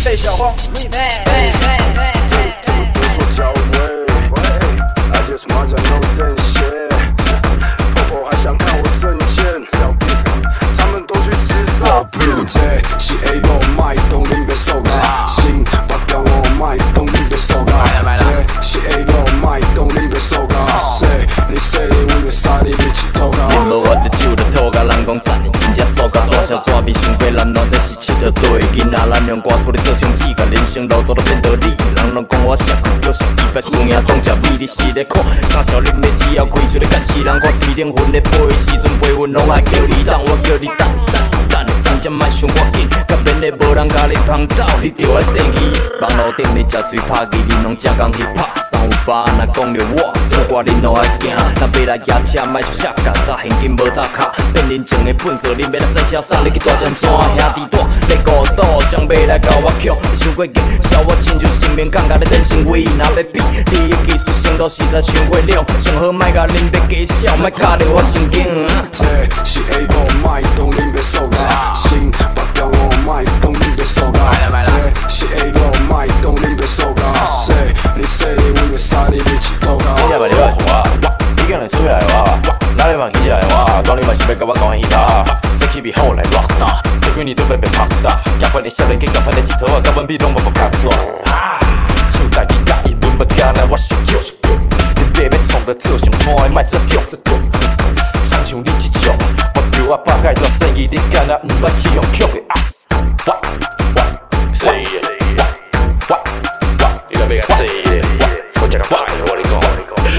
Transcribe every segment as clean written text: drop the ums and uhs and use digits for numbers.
费小黄 remix。 不说教位 ，I just want to know that shit。婆婆还想看我挣钱，他们都去吃早饼。这是 A 路卖东林别受啦，心把掉我卖东林别受啦。这是 A 路卖东林别受啦，谁你谁的我的沙里一起偷啦。 饮无我这酒就吐甲人讲赞，真正素甲大小纸片想过难难，这是七条对囡仔，咱用歌出来做相机，甲人生路途都变道理。人拢讲我傻酷，叫上伊别输赢当食米，你是咧看？敢晓恁要只要开出来干死人，我天顶云咧飞时阵飞云拢爱叫你等，我叫你等。真正莫想我紧，甲免咧无人甲你捧走，你着爱生气。网络顶咧食水拍机，恁拢正讲去拍。358若讲着我，错怪恁拢爱惊。若要来骑车，莫说下架，早现金无早卡。变人情的本色，恁要来赛车啥？你去大尖山兄弟大，咧孤岛上要来甲我抢，想过紧，笑我亲像生命感觉咧人生唯一，若要比，你的技术程度实在伤过了，上好莫甲恁别假笑，莫卡着我神经。 这是 A 路卖东林别受啦。心把掉我卖东林别受啦，这是 A 路卖东林别受啦，谁你谁我的沙里一起偷啦。 你也袂了解我，你竟然出来我，哪里嘛起来我，当你嘛是要甲我讲戏啦，这起比好来 rockstar， 这几年都要变 popstar， 夹款的少年，夹款的佚佗啊，甲阮比拢无卡错。手在你家伊问要听来我想叫，你爸要创个做上看的，莫做强，参像你这种。我百解做生意，你敢若毋捌去用曲的啊？是的，你若要甲说的，我一个摆我你讲，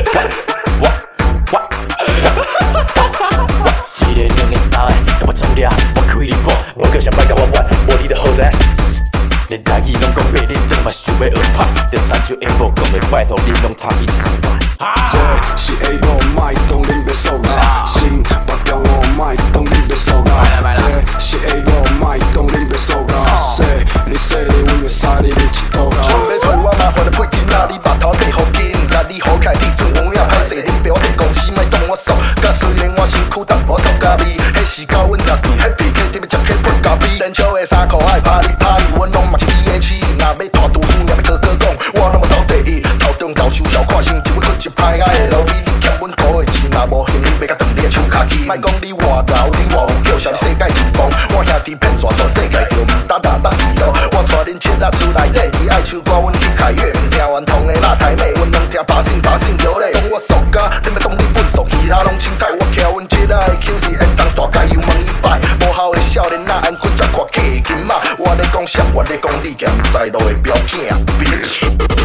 一个两个三个，甲我冲掠，我开你破，我叫想摆甲我玩，无你就好在。你台语拢讲白，恁怎嘛想要学拍？着参像英国讲的，拜托你拢通去参赛。 这是 A 路卖东林别受啦，心把掉我卖东林别受啦，这是 A 路卖东林别受啦，谁你谁的我的沙里一起偷啦。想要找我麻烦的背景，那你目头戴护巾，甲你好开滴水有影歹势，恁表弟公司莫当我傻，甲虽然我身躯淡薄臭咖味，迄时到阮家己 happy， 客特别食客不咖啡，连笑的衫裤爱拍你拍你，阮拢嘛是DH， 若要拖厨师也要哥哥讲，我那么走第一，头中教授小看心，一尾去一歹个 LV， 你欠阮土的钱，若无现，你要甲断你的手卡起，莫讲你外老，你外有叫，是世界真棒，我兄弟骗煞全世界着毋打去咯，我带恁切仔厝内底，伊爱唱歌，阮去开乐，毋听顽童的辣台妹，阮拢听把性摇咧，讲我塑胶，恁要当你粪扫，其他拢凊彩，我徛阮切仔的 QC 缘当大街又问伊摆，无效的少年仔安困才看假的金仔，我咧讲啥，我咧讲你行不在路的表囝，bitch。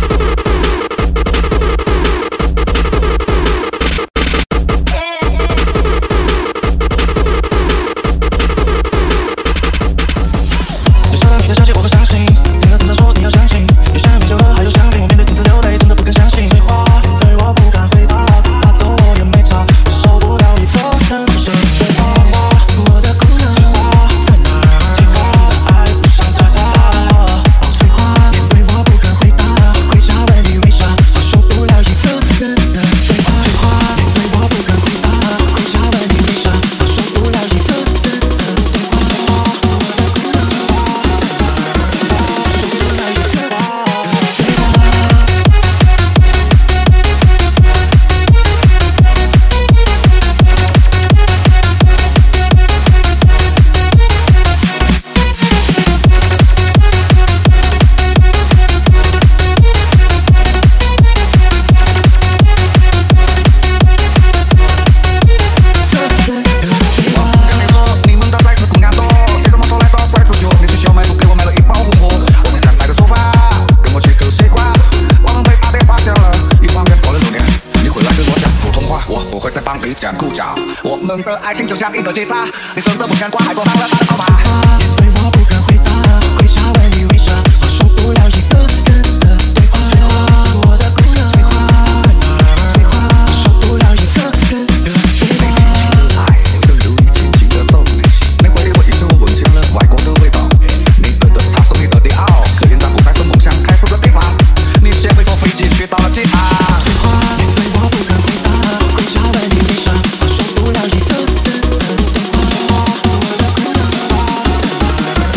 讲故讲，我们的爱情就像一个结痧，你真的不敢挂，还做到了他的号码。 面对我不敢回答，跪下问你为啥，我受不了一个人的对话。翠花，我的姑娘，翠花在哪儿？翠花，受不了一个人的对话。 轻轻的爱，正如你轻轻的皱眉，那回我已经闻清了外国的味道。你的他送你的迪奥，可怜在不再是梦想开始的地方。你学会坐飞机去到了机场。 翠花，面对我不敢回答，跪下问你为啥，我受不了一个人的对话。我的姑娘，翠花在哪儿？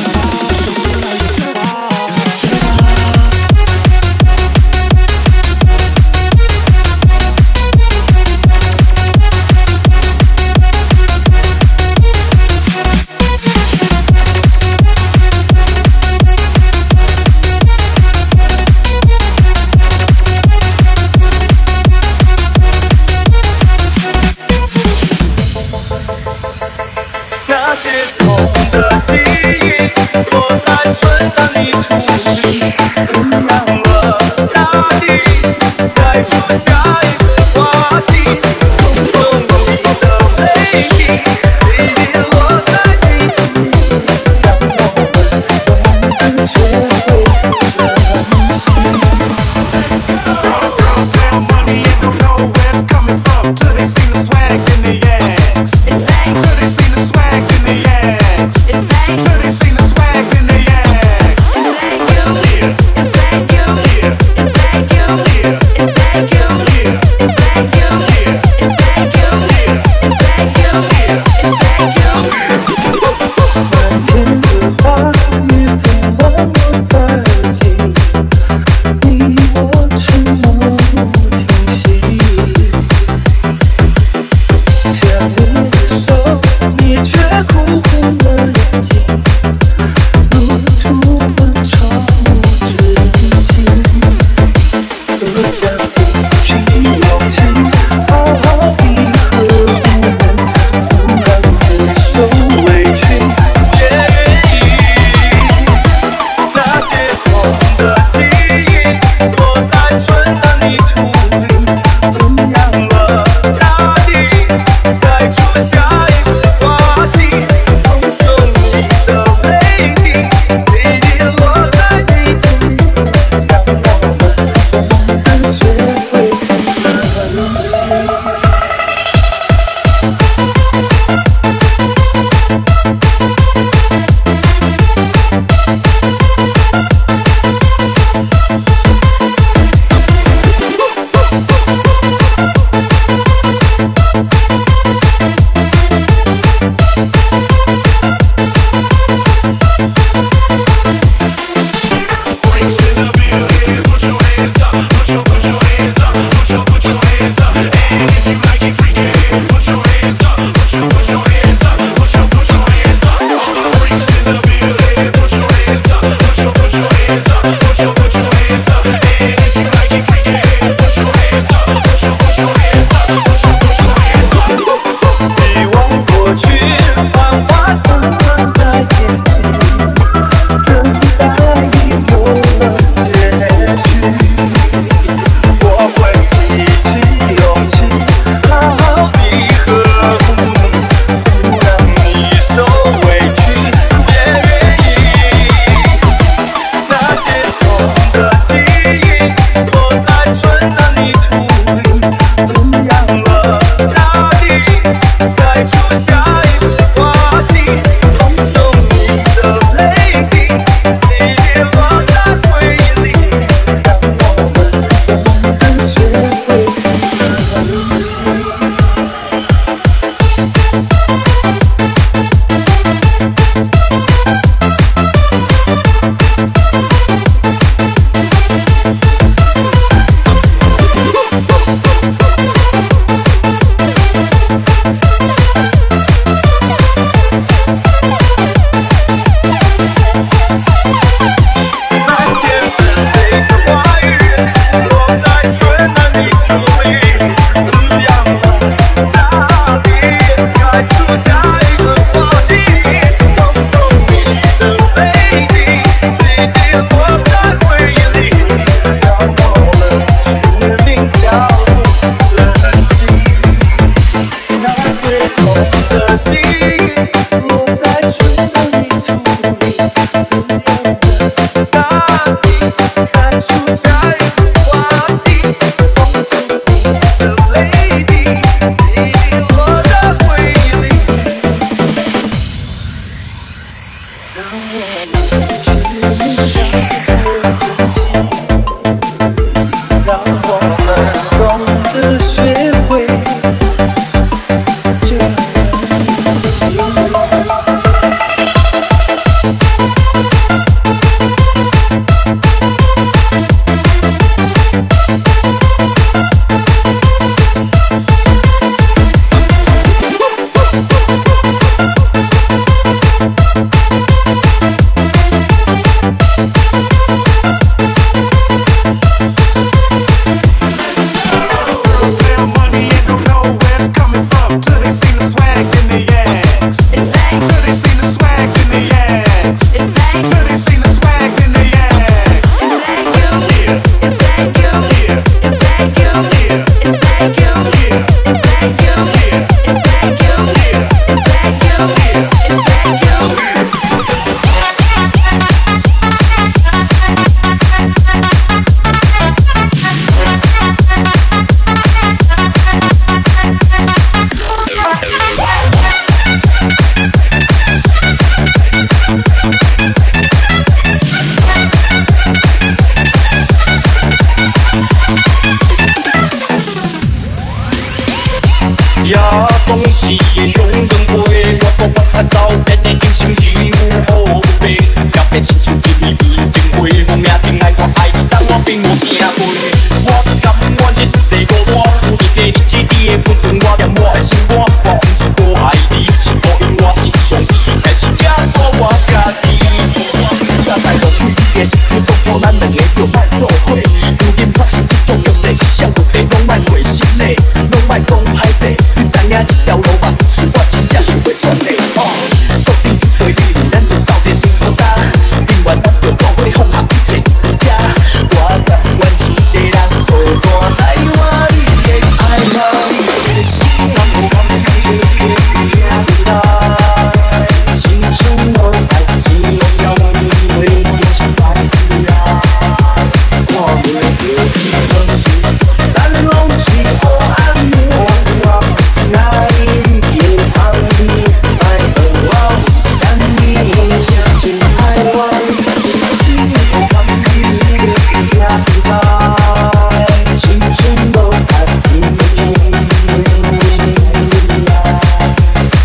一句当初咱两个就莫做伙。如今发生这种弱势，是啥问题拢莫回心嘞，拢莫讲歹势。你知影这条路嘛，是我真正想要选的。决定一对你，咱就斗阵顶好打，永远咱就做伙放下一切不假。我甲阮一个人孤单爱我你的爱我你的心，我讲你的爱，青春都还只有你为我想在未来，我袂丢弃的心，咱拢是好安眠。爱也怕你爱的我想你，相信爱我的心，我讲你的爱，青春都还只有你为我想在未来。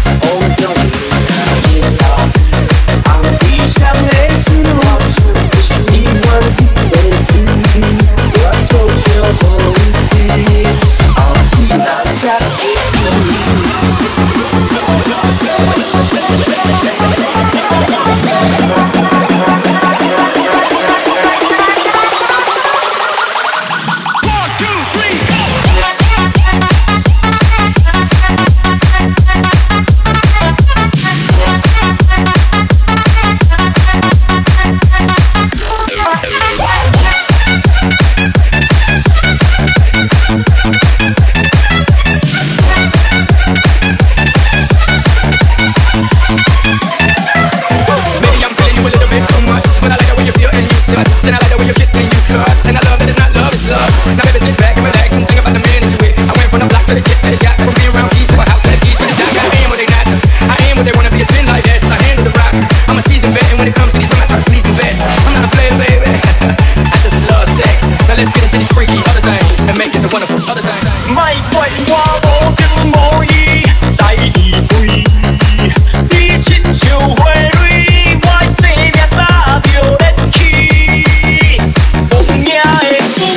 地上的树，希望一个你，我就笑好你，后世人才会and I like the way you kiss and you cuss. And I love that it's not love, it's lust. Now baby sit back and relax and think about the minute you with. I went from the block to the kid to the yacht, from being around keys to a house to the keys to the dock. I am what they not, I am what they wanna be. It's been like this, I handle the rock. I'm a seasoned vet, and when it comes to these women I try to please the best. I'm not a player, baby, I just love sex. Now let's get into these freaky other things and make this a wonderful other thing. 莫怪我无情无义，待你飞，你亲像花蕊，我生命早就裂去。无影的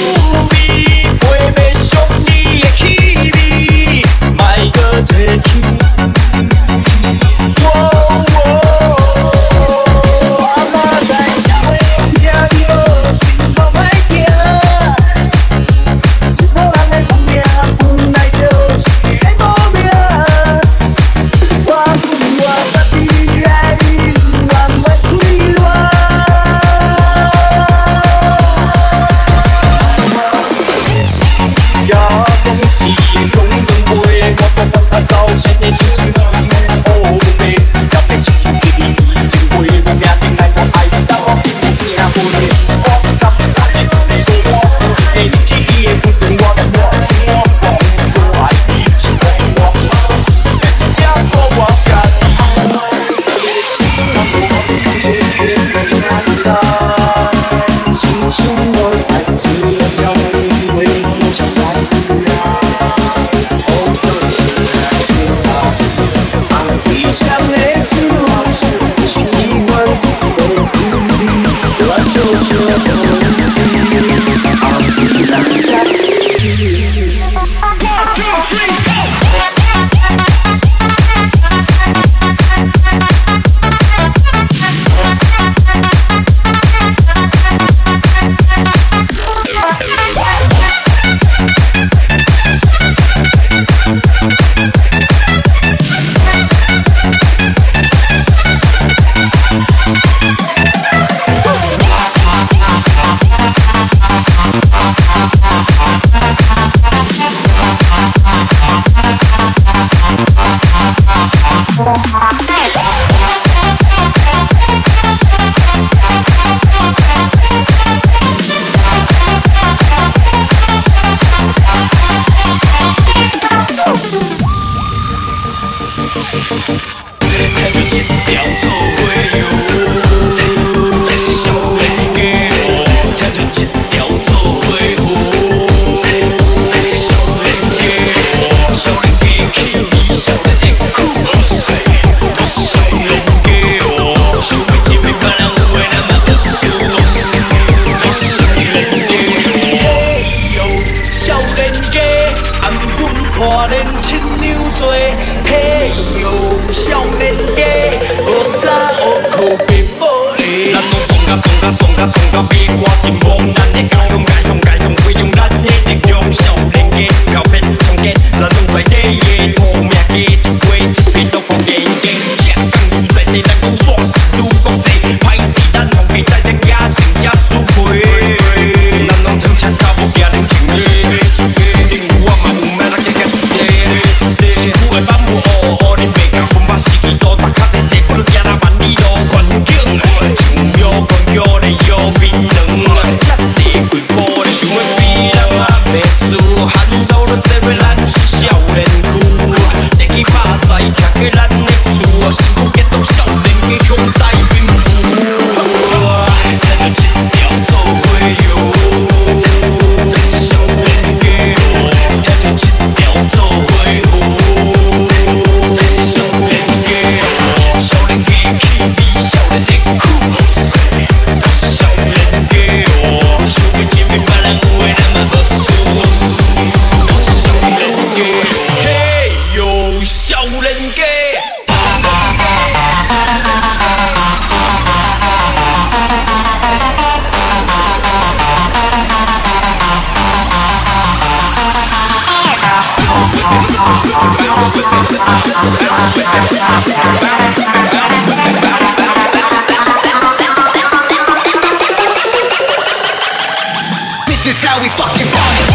甲白歌真忙，咱的交通解放解放，会用咱的力量，少年家漂变创建，咱拢在地的土命家，一回一片都讲硬硬，正港在地咱愈耍是愈国际，歹势咱放弃在这野性才输亏，咱拢吞吃到无惊人情的，另有我嘛有命咱加加一个，辛苦的班有乌乌恁袂讲分把四季度，大脚在这不如行那万里路，环境像摇滚摇的摇槟榔，吃地几步的想要比人啊袂输，喊到了社会咱是少年区，地基霸在徛在咱的厝，辛苦结束少年家兄弟并富，咱就一条做伙哟，这是少年家，咱就一条做伙哟，这是少年家，少年家气味少年的酷，都是少年家哦，想要前面别人有的咱嘛无输，都是少年家，嘿哟少年家。This is how we fucking party.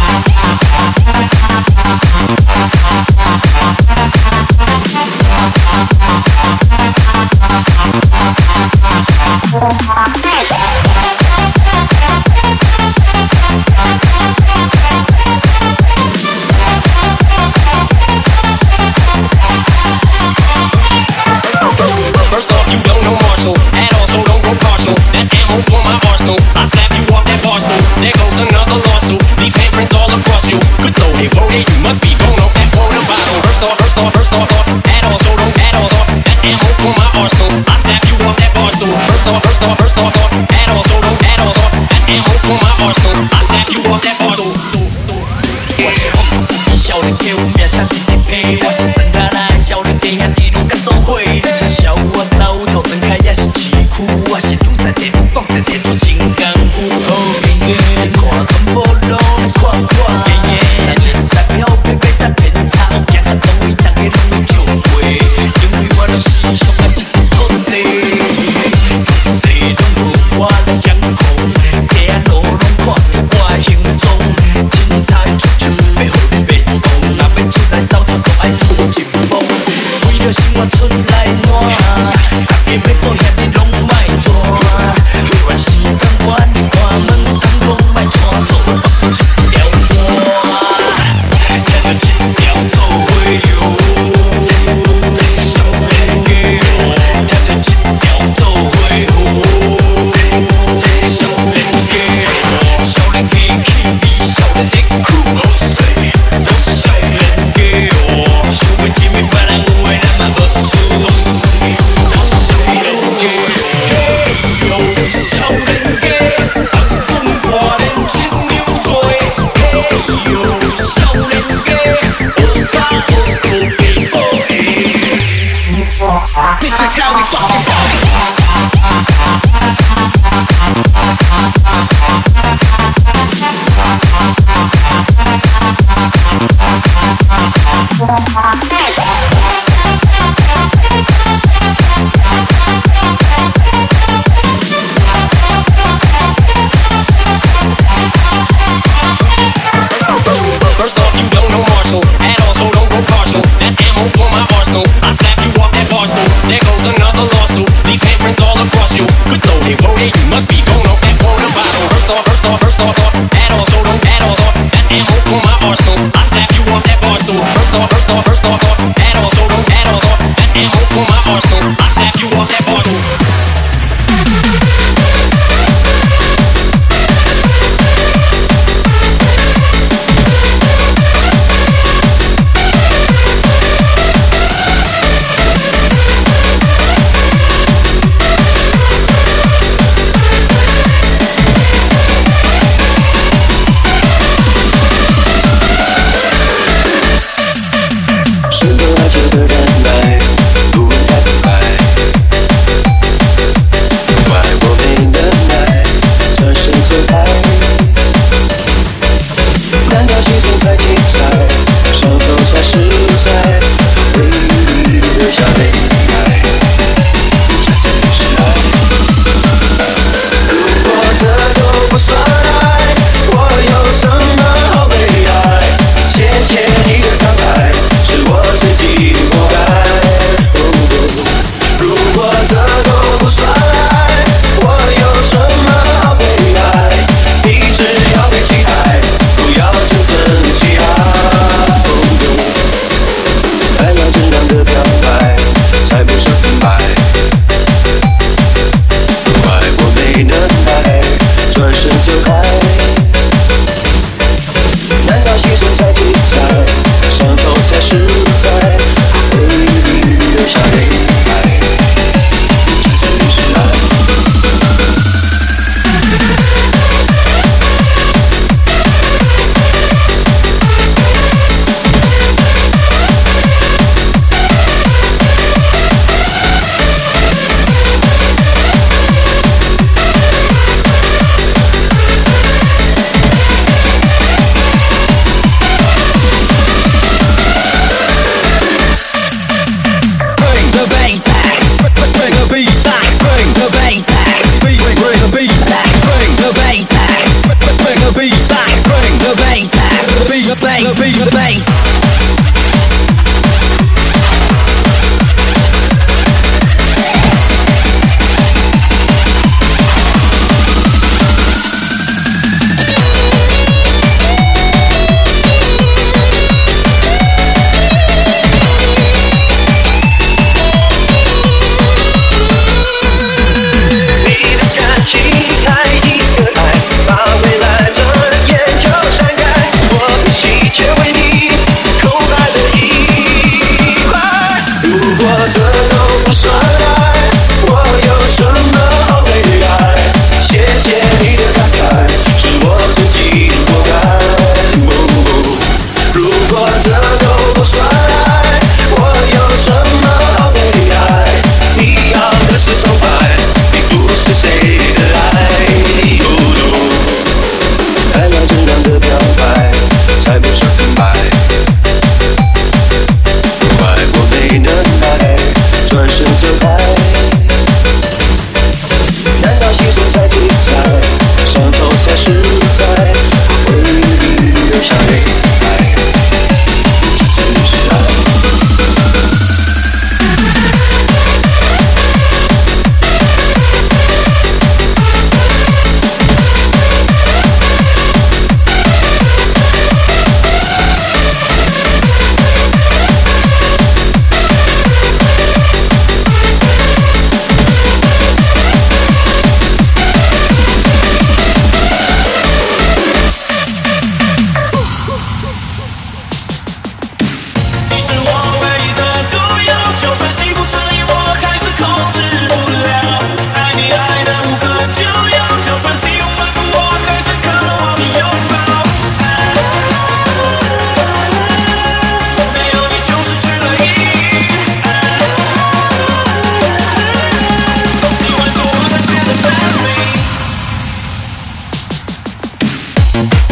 First off, you don't know Marshall at all, so don't go partial. That's ammo for my arsenal. I slap you off that bar stool. There goes another lawsuit. Leave handprints all across you. Good loaded, loaded. You must be blown off that water bottle. First off, at all, so don't at all. That's ammo for my arsenal. I slap you off that bar stool. First off, at all, so don't at all. That's ammo for my arsenal. I slap you off that bar stool. 我是红衣少年家，有命啥一定配。我是真假来少年家，兄弟拢甲做伙。这笑我走头睁开也是市区，我是愈在地愈讲在地做真功夫。好朋友，你看全部拢看看，咱练三秒别别三片草，行到倒位大家拢会笑话，因为我就是上个一个土地，谁拢无我。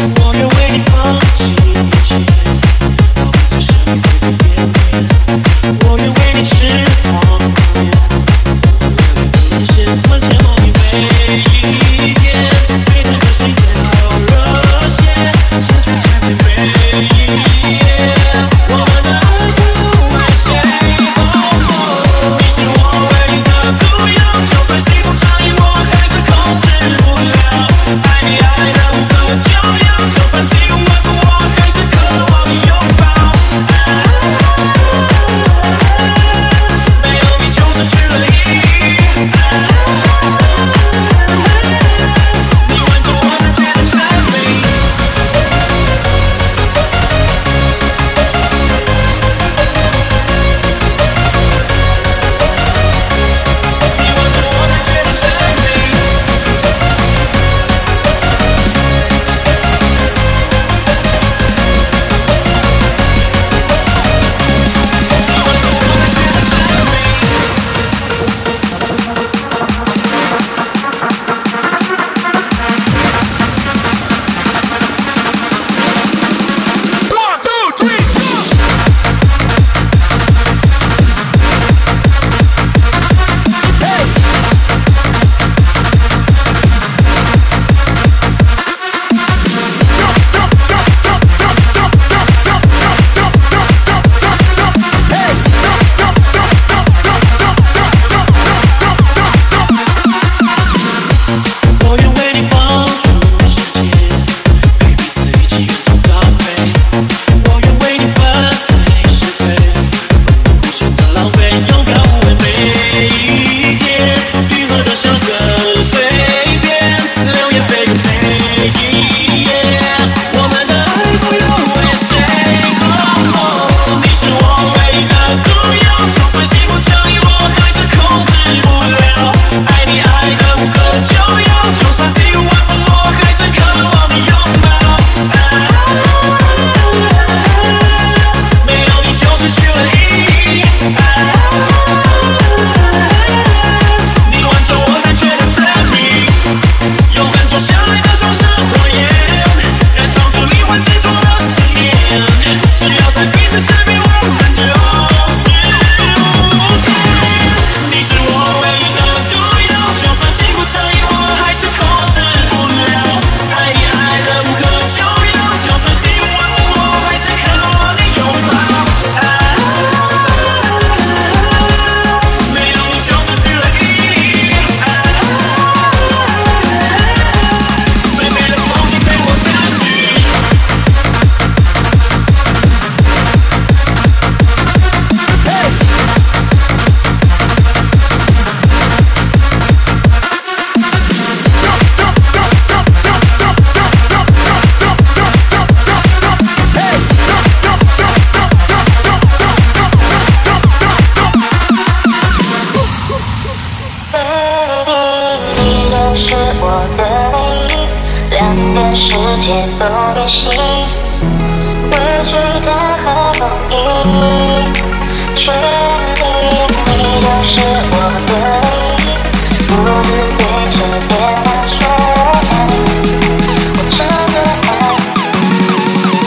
我愿为你放弃一切，到最生命灰飞烟灭。我愿为你痴狂狂恋，我恋恋不实现，万千梦里每一天，沸腾的心田好热血，写出trái tim每一页。我们的爱不为谁保护，你是我唯一的独有，就算幸福长夜，我还是控制不了。爱你爱得无可救药，就算体无完肤，我还是渴望你拥抱。没有你就失去了意义。你挽着我才觉得神秘。你挽着我才觉得神秘。我愿为你放逐世界，陪彼此一起远走高飞。我愿为你粉碎是非，奋不顾身的狼狈，拥抱无畏每一天。愈合的伤痕随便，流言蜚语每一夜。我们的爱不用为谁保护，你是我唯一的独有，就算幸福降临，我还是控制不了。爱你爱得无可救药，就算体无完肤，我还是渴望你拥抱。没有你就失去了意义。你挽着我才觉得神秘，永恒灼下来的双生火焰，燃烧着灵魂执着的思念。只要在彼此身边，我们就是无罪。你是我唯一的独有，就算幸福长夜，我还是控制不了。爱你爱得无可救药，就算体无完肤，我还是渴望你拥抱。没有你就失去了意义。最美的风景被我占据。 你就是我的唯一，两个世界不变心，畏惧感和风雨，全力。你就是我的唯一，不能对着电话说爱你，我真的爱你。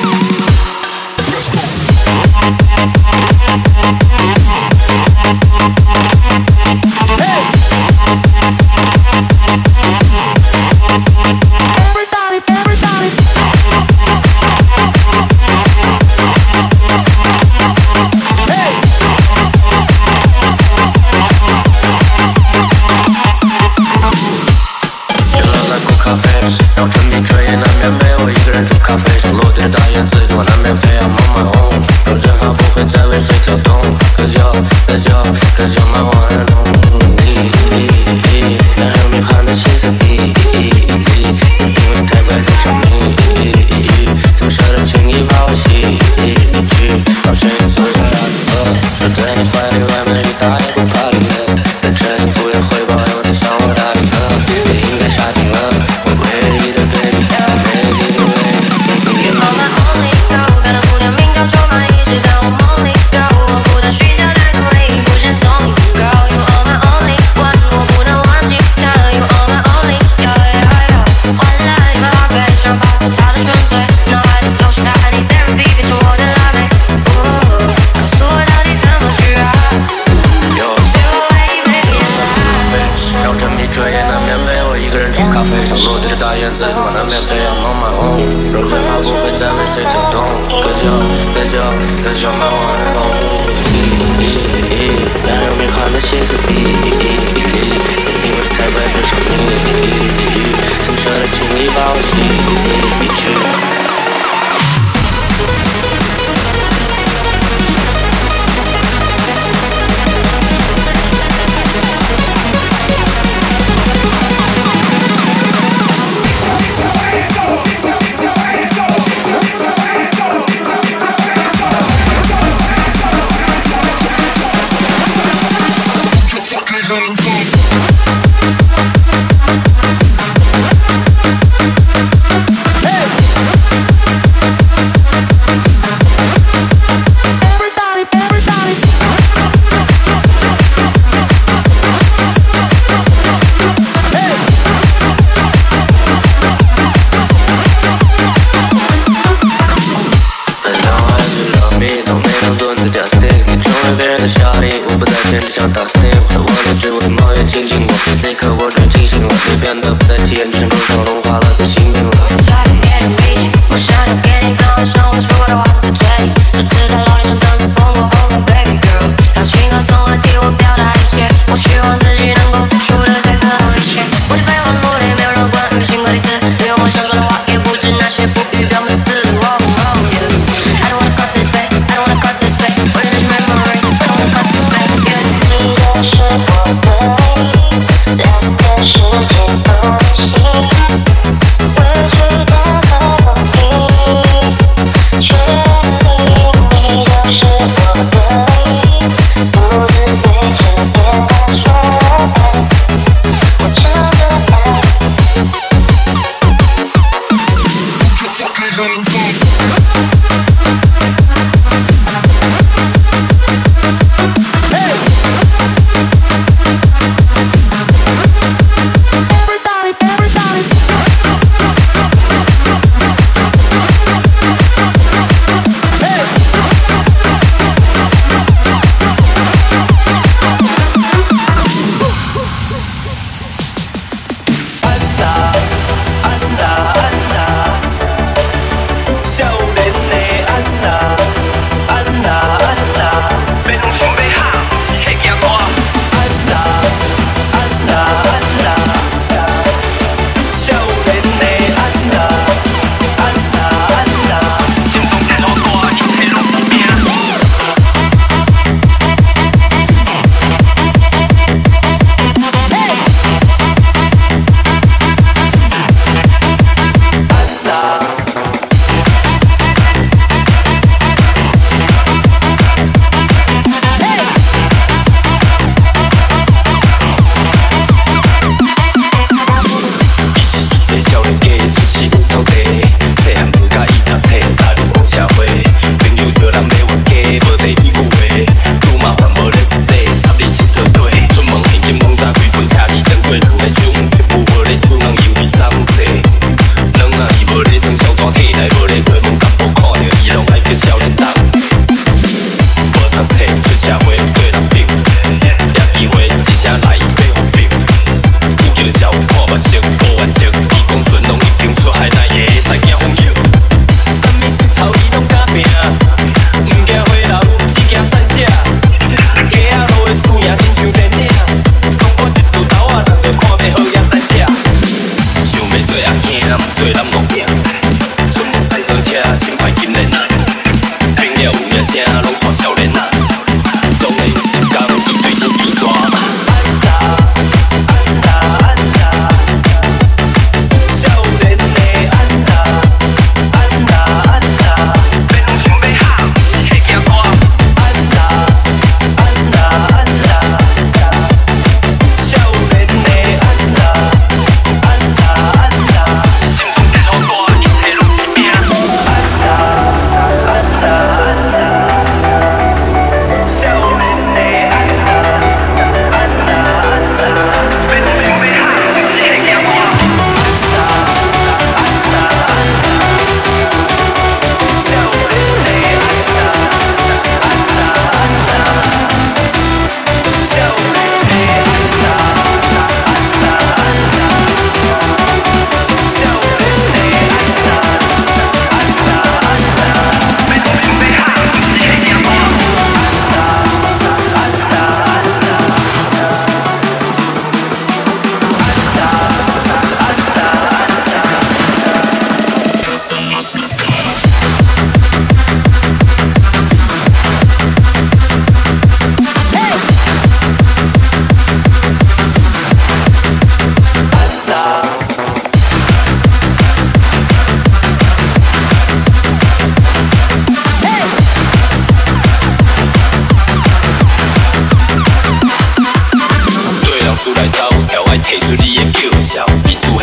咖啡，让春天彻夜难眠，陪我一个人煮咖啡，像落地的大雁，自我难免飞。I'm on my own，风筝号不会再为谁跳动 ，Cause you're my one and only。想用你喊的心思比，因为太快路上迷，怎么舍得轻易把我吸进去？让声音缩小了说在你怀里外面雨大也不怕冷的，认真应付也会抱有点像我大哥，你应该杀青了，我唯一的 baby， 唯一的 baby。 You're my only girl，感到不了。 自己往南边飞扬 on my own， 风声号不会再为谁跳动 ，Cause you're my one and only。然而迷幻的写字笔，因为太快变成你，怎舍得轻易把我洗去？像打 Steam， 我的只为冒烟亲近我，那刻我终于清醒了，你变得不再体验，只剩口上融化了，变心病了。我想要给你刚晚上我说过的话在嘴里，这次在老脸上等着疯狂 Oh my baby girl， 邀请和总会替我表达一切，我希望自己能够付出的再更多一些。我的废话努力没有人管，没经过第四，因为我想说的话也不止那些赋予表面的字。I don't wanna cut this back， I don't wanna cut this back， 我有那些 memory， I don't wanna cut this back。 你是我的唯一，在这世界不离心，委屈的和容易，确定你就是我的唯一，独自对着电话说爱，我真的爱。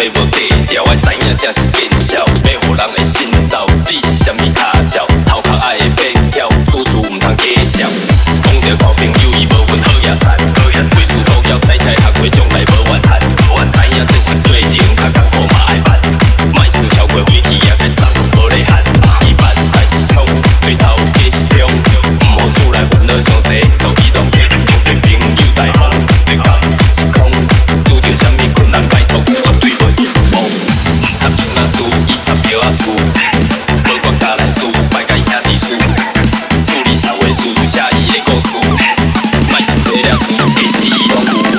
迄无底调，爱知影啥是见效，要互人会心斗。你是啥物卡笑？头壳爱会变巧，处事毋通假笑。讲着交朋友，伊无阮好也散，规事都要使开学会将来无怨叹。知影这是对人，较艰苦嘛爱办，莫想超过飞机也该送，无咧喊。一般代志冲，对头皆是中，毋好厝内烦恼伤济，所以拢会对朋友大方，对讲是空。遇着啥物困难拜托，绝对袂失望。插枪仔输，伊插票仔输，无管家来输，莫甲兄弟输。处理社会事，写伊的故事，莫是做了事，下次伊拢有。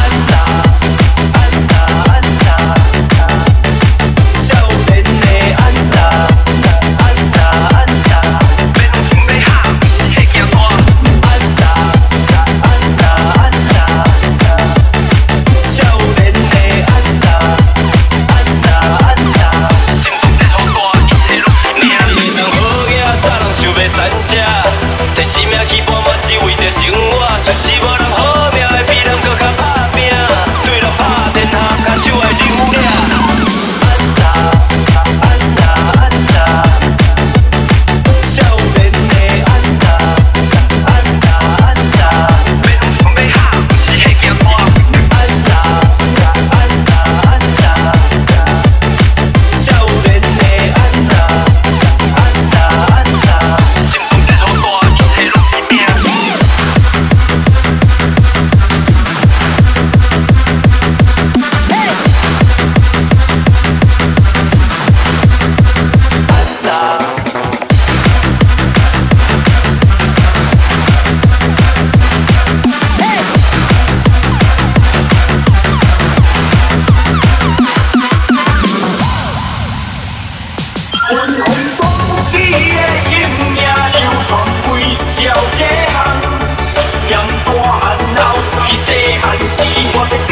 摕生命去搏，嘛是为着生活。全是无人好命的，比人搁较打拼。对了，拍天下，骹手爱溜俩。少年的安娜，安娜，安娜，要拢想要喊，是迄件歌。安娜，安娜，安娜，少年的安娜，安娜，安娜。我